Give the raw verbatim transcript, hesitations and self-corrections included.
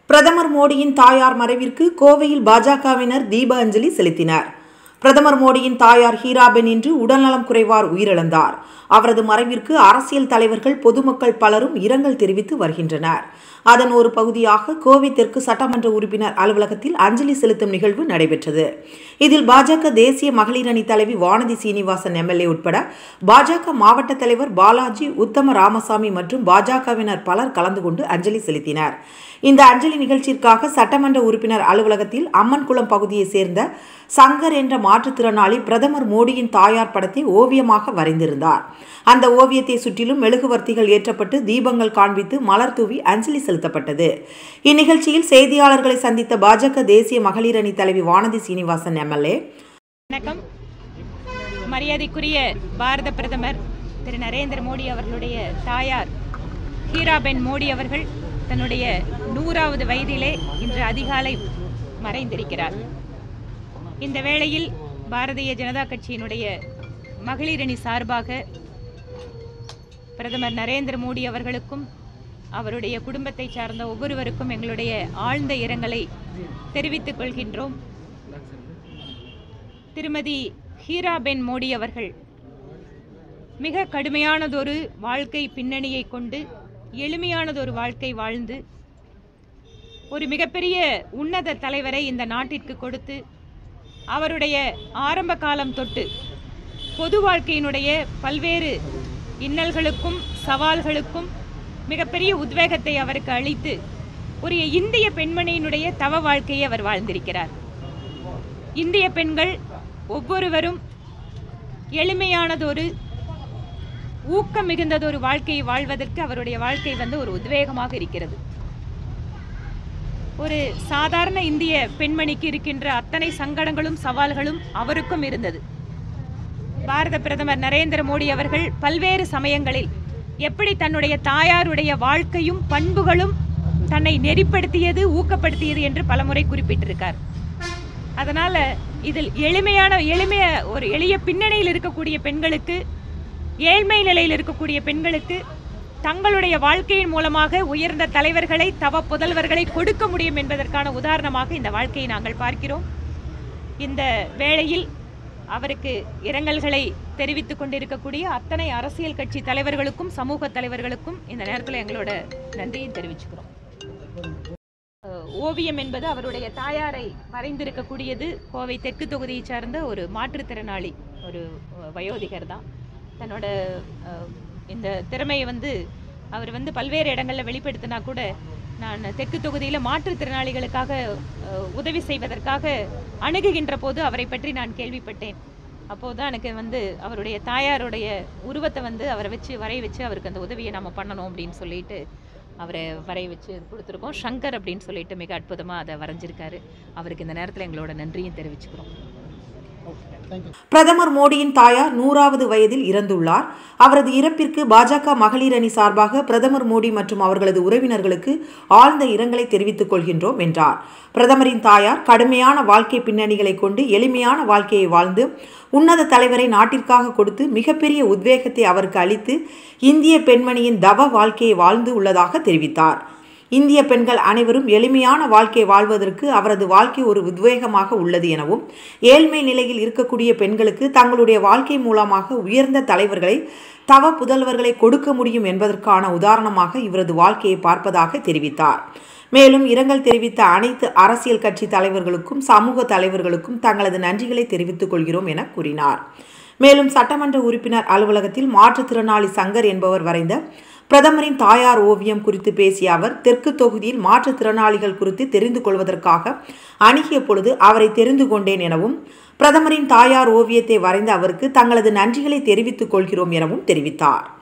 பிரதமர் மோடியின் தாயார் மறைவிற்கு கோவையில் பாஜகவினர் தீப அஞ்சலி செலுத்தினர். பிரதமர் மோடியின் தாயார் ஹீராபென் இன்று உடல்நலம் குறைவார் உயிரிழந்தார். அவரது மறைவிற்கு அரசியல் தலைவர்கள், பொதுமக்கள் பலரும் இரங்கல் தெரிவித்து வருகின்றனர். அதன் ஒரு பகுதியாக கோவை தெற்கு சட்டமன்ற உறுப்பினர் அலுவலகத்தில் அஞ்சலி செலுத்தும் நிகழ்வு நடைபெற்றது. இதில் பாஜக தேசிய மகளிர் அணி தலைவி வானதி சீனிவாசன் எம்எல்ஏ உட்பட பாஜக மாவட்ட தலைவர் பாலாஜி, உத்தம ராமசாமி மற்றும் பாஜகவினர் பலர் கலந்து கொண்டு அஞ்சலி செலுத்தினர். இந்த அஞ்சலி நிகழ்ச்சிற்காக சட்டமன்ற உறுப்பினர் அலுவலகத்தில் அம்மன்குளம் பகுதியைச் சேர்ந்த சங்கர் என்ற மாற்றுத்திறனாளி பிரதமர் மோடியின் தாயார் படத்தை ஓவியமாக வரைந்திருந்தார். அந்த ஓவியத்தை சுற்றிலும் மெழுகுவர்த்திகள் ஏற்றப்பட்டு தீபங்கள் காண்பித்து மலர் தூவி அஞ்சலி செலுத்தப்பட்டது. இந்நிகழ்ச்சியில் செய்தியாளர்களை சந்தித்த பாஜக தேசிய மகளிர் அணி தலைவி வானதி சீனிவாசன் எம்எல்ஏ, வணக்கம். மரியாதைக்குரிய பாரத பிரதமர் திரு நரேந்திர மோடி அவர்களுடைய தாயார் ஹீராபென் மோடி அவர்கள் தன்னுடைய நூறாவது வயதிலே இன்று அதிகாலை மறைந்திருக்கிறார். இந்த வேளையில் பாரதிய ஜனதா கட்சியினுடைய மகளிர் அணி சார்பாக பிரதமர் நரேந்திர மோடி அவர்களுக்கும் அவருடைய குடும்பத்தை சார்ந்த ஒவ்வொருவருக்கும் எங்களுடைய ஆழ்ந்த இரங்கலை தெரிவித்துக் கொள்கின்றோம். திருமதி ஹீராபென் மோடி அவர்கள் மிக கடுமையானதொரு வாழ்க்கை பின்னணியை கொண்டு எளிமையானதொரு வாழ்க்கை வாழ்ந்து ஒரு மிகப்பெரிய உன்னத தலைவரை இந்த நாட்டிற்கு கொடுத்து அவருடைய ஆரம்ப காலம் தொட்டு பொது வாழ்க்கையினுடைய பல்வேறு இன்னல்களுக்கும் சவால்களுக்கும் மிகப்பெரிய உத்வேகத்தை அவருக்கு அளித்து ஒரு இந்திய பெண்மணியினுடைய தவ வாழ்க்கையை அவர் வாழ்ந்திருக்கிறார். இந்திய பெண்கள் ஒவ்வொருவரும் எளிமையானதொரு ஊக்கம் மிகுந்ததொரு வாழ்க்கையை வாழ்வதற்கு அவருடைய வாழ்க்கை வந்து ஒரு உத்வேகமாக இருக்கிறது. ஒரு சாதாரண இந்திய பெண்மணிக்கு இருக்கின்ற அத்தனை சங்கடங்களும் சவால்களும் அவருக்கும் இருந்தது. பாரத பிரதமர் நரேந்திர மோடி அவர்கள் பல்வேறு சமயங்களில் எப்படி தன்னுடைய தாயாருடைய வாழ்க்கையும் பண்புகளும் தன்னை நெறிப்படுத்தியது, ஊக்கப்படுத்தியது என்று பலமுறை குறிப்பிட்டிருக்கார். அதனால இதில் எளிமையான எளிமைய ஒரு எளிய பின்னணியில் இருக்கக்கூடிய பெண்களுக்கு, ஏழ்மை நிலையில் இருக்கக்கூடிய பெண்களுக்கு தங்களுடைய வாழ்க்கையின் மூலமாக உயர்ந்த தலைவர்களை, தவ புதல்வர்களை கொடுக்க முடியும் என்பதற்கான உதாரணமாக இந்த வாழ்க்கையை நாங்கள் பார்க்கிறோம். இந்த வேளையில் அவருக்கு இரங்கல்களை தெரிவித்துக் கொண்டிருக்கக்கூடிய அத்தனை அரசியல் கட்சி தலைவர்களுக்கும் சமூக தலைவர்களுக்கும் இந்த நேரத்தில் எங்களோட நன்றியை தெரிவிச்சுக்கிறோம். ஓவியம் என்பது அவருடைய தாயாரை வரைந்திருக்கக்கூடியது. கோவை தெற்கு தொகுதியை சார்ந்த ஒரு மாற்றுத்திறனாளி, ஒரு வயோதிகர் தான். தன்னோட இந்த திறமையை வந்து அவர் வந்து பல்வேறு இடங்களில் வெளிப்படுத்தினா கூட, நான் தெற்கு தொகுதியில் மாற்றுத்திறனாளிகளுக்காக உதவி செய்வதற்காக அணுகுகின்ற போது அவரை பற்றி நான் கேள்விப்பட்டேன். அப்போது தான் எனக்கு வந்து அவருடைய தாயாருடைய உருவத்தை வந்து அவரை வச்சு வரைய வச்சு அவருக்கு அந்த உதவியை நம்ம பண்ணணும் அப்படின்னு சொல்லிட்டு அவரை வரைய வச்சு கொடுத்துருக்கோம். சங்கர் அப்படின்னு சொல்லிட்டு மிக அற்புதமாக அதை வரைஞ்சிருக்காரு. அவருக்கு இந்த நேரத்தில் எங்களோட நன்றியும் தெரிவிச்சுக்கிறோம். பிரதமர் மோடியின் தாயார் நூறாவது வயதில் இறந்துள்ளார். அவரது இறப்பிற்கு பாஜக மகளிர் அணி சார்பாக பிரதமர் மோடி மற்றும் அவர்களது உறவினர்களுக்கு ஆழ்ந்த இரங்கலை தெரிவித்துக் கொள்கின்றோம் என்றார். பிரதமரின் தாயார் கடுமையான வாழ்க்கை பின்னணிகளை கொண்டு எளிமையான வாழ்க்கையை வாழ்ந்து உன்னத தலைவரை நாட்டிற்காக கொடுத்து மிகப்பெரிய உத்வேகத்தை அவருக்கு அளித்து இந்திய பெண்மணியின் தவ வாழ்க்கையை வாழ்ந்து உள்ளதாக தெரிவித்தார். இந்திய பெண்கள் அனைவரும் எளிமையான வாழ்க்கை வாழ்வதற்கு அவரது வாழ்க்கை ஒரு உத்வேகமாக உள்ளது எனவும், ஏழ்மை நிலையில் இருக்கக்கூடிய பெண்களுக்கு தங்களுடைய வாழ்க்கை மூலமாக உயர்ந்த தலைவர்களை, தவ புதல்வர்களை கொடுக்க முடியும் என்பதற்கான உதாரணமாக இவரது வாழ்க்கையை பார்ப்பதாக தெரிவித்தார். மேலும் இரங்கல் தெரிவித்த அனைத்து அரசியல் கட்சி தலைவர்களுக்கும் சமூக தலைவர்களுக்கும் தங்களது நன்றிகளை தெரிவித்துக் கொள்கிறோம் என கூறினார். மேலும் சட்டமன்ற உறுப்பினர் அலுவலகத்தில் மாற்றுத்திறனாளி சங்கர் என்பவர் வரைந்த பிரதமரின் தாயார் ஓவியம் குறித்து பேசிய அவர், தெற்கு தொகுதியில் மாற்றுத்திறனாளிகள் குறித்து தெரிந்து கொள்வதற்காக அணுகிய பொழுது அவரை தெரிந்து கொண்டேன் எனவும், பிரதமரின் தாயார் ஓவியத்தை வரைந்த அவருக்கு தங்களது நன்றிகளை தெரிவித்துக் கொள்கிறோம் எனவும் தெரிவித்தார்.